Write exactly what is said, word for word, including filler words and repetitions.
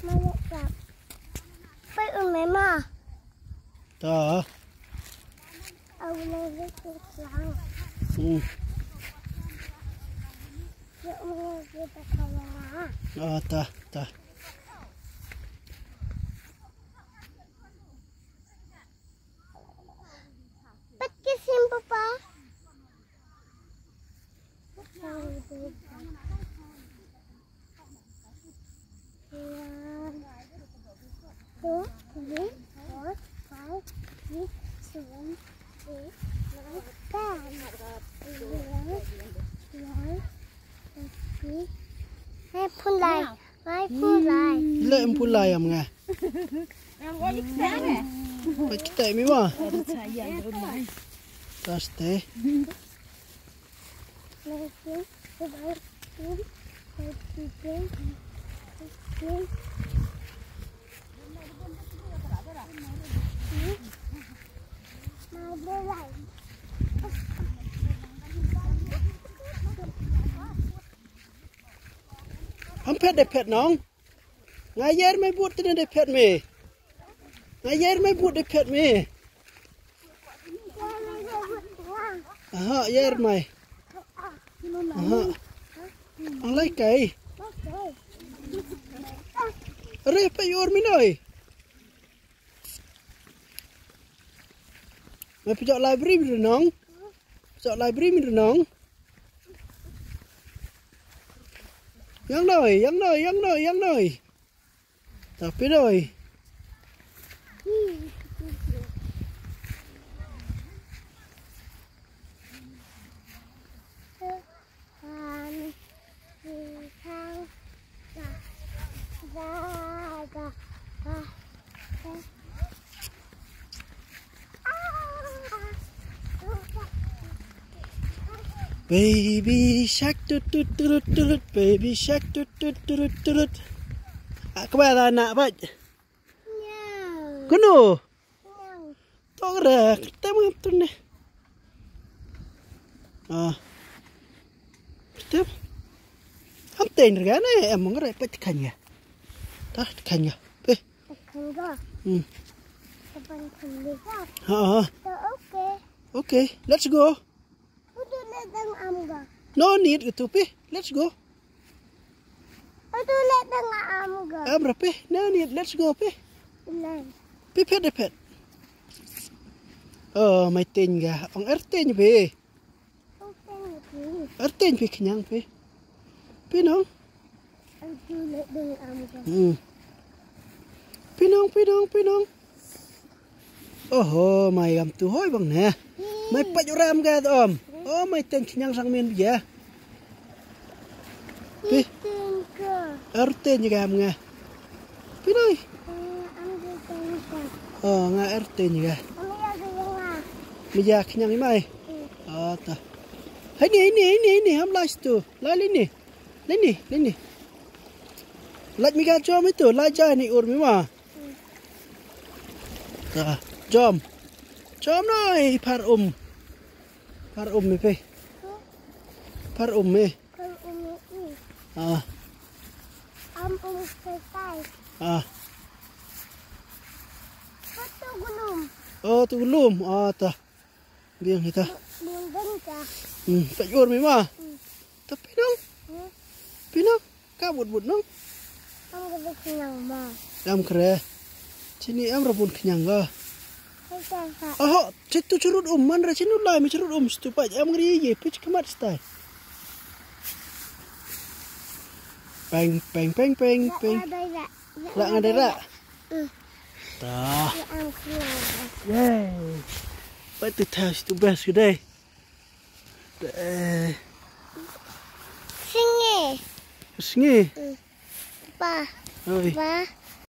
Bay ở mấy mà. Đó. Ông này rất là sáng. Ừ. Rượu mua kia ta không là. Ờ, ta, ta. Bắt cái sim papa. Two, three, four, five, six, seven, eight, nine, ten, eleven, twelve, thirteen. Hai phun lại, hai phun lại. Lệ em phun lại em nghe. Phải tệ mấy mà. Ta tệ. Không phết để phết nóng. Ngay giờ mấy bút tên để phết mì. Ngay giờ mấy bút để phết mì. À, giờ mày. À, anh lấy cây. Rê phải yor mi nói. Mày phải chọn library mình rồi nóng. Chọn library mình rồi nóng. Yang nồi, yang nồi, yang nồi, yang nồi. Tapi rồi. Baby shark tut tut tut tut, baby shark tut tut tut tut. À, các bạn là nạ vậy? No. Có nổ? No. Tốt rồi, tem ngập tuần này. À, tiếp. Không tiền rồi này, em muốn cái này phải khanh nhỉ? Đó, khanh nhỉ? Đi. Khanh cơ. Ừ. Khanh khanh đi sao? Hả? Ok. Ok, let's go. No need itu pi, let's go. Itu lihat dengan amga. Am rapi, no need, let's go pi. Pi pet de pet. Oh, mai tin ga, ang ertin pi. Ertin pi kenyang pi. Pi nong. Itu lihat dengan amga. Hmm. Pi nong, pi nong, pi nong. Oh, mai am tu hoi bang nè. Mai pat ram ga om. Oh, mai tin kenyang sang min ya. Pi. Ertin juga am nga. Pi noi. Oh, nga ertin juga. Bây kenyang ni mai. Oh, ta. Hai ni, ini, ini, ini, ham last tu. Lai ini. Ini, ini. Lát mi ga jom itu, lai jai ni ur mi ma. Ta, jom. Jom noi, par um. Par um mi pe. Par um mi. Ah. Am um selesai. Ah. Satu gunung. Oh, tu belum. Ah, ta. Biang kita. Biang bencah. Hmm, tak ur mi ma. Hmm. Tapi nong. Hmm. Pinong, kabut-but nong. Am gak kenyang ma. Am kere. Sini am rabun kenyang ga. Selesai. Oh, situ curut um man ra sini lai mi curut um situ pa am ngri ye pitch kemat stai. Peng peng peng peng peng. Lak ngade ra. Hmm. Ta. Am kenyang. Yay. Ba tu thas tu best today. Eh. Singi. Singi. Pa. Oi. Pa.